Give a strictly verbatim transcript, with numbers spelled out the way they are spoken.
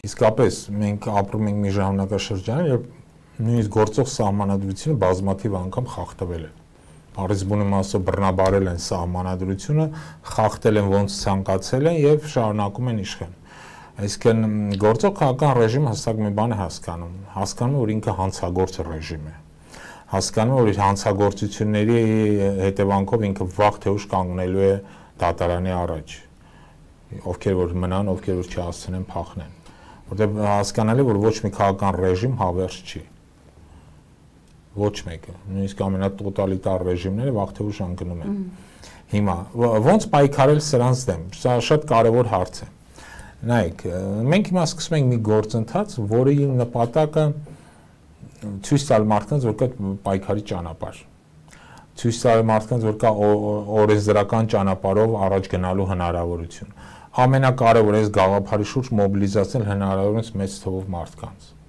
Իսկապես մենք ապրում ենք մի ժամանակաշրջան, երբ նույնիսկ գործող սահմանադրությունը բազմաթիվ անգամ խախտվել է։ Առիթ մասով բռնաբարել են սահմանադրությունը, խախտել են ոնց ցանկացել են եւ շարունակում են իշխել։ Այսինքն գործող քաղաքական ռեժիմը հստակ մի բան է հասկանում, հասկանում է, որ ինքը հանցագործ ռեժիմ է։ Հասկանում է, որ իր հանցագործությունների հետևանքով ինքը վաղ թե ուշ կանգնելու է դատարանի առաջ։ Ովքեր որ մնան, ովքեր որ չհասցնեն փախնեն։ Որտեղ հասկանալի է, որ ոչ մի քաղաքական ռեժիմ հավերժ չի։ Ոչ մեկը, նույնիսկ ամենատոտալիտար ռեժիմները վաղ թե ուշ անկնում են։ Հիմա ոնց պայքարել սրանց դեմ, սա շատ կարևոր հարց է։ Նայեք, մենք հիմա սկսում ենք մի գործընթաց, որի նպատակը ցույց տալ մարդկանց, որ կա պայքարի ճանապարհ։ Ցույց տալ մարդկանց, որ կա օրենսդրական ճանապարհով առաջ գնալու հնարավորություն։ Ամենակարևորը այս գաղափարի շուրջ մոբիլիզացնել հնարավորինս մեծ թվով մարդկանց։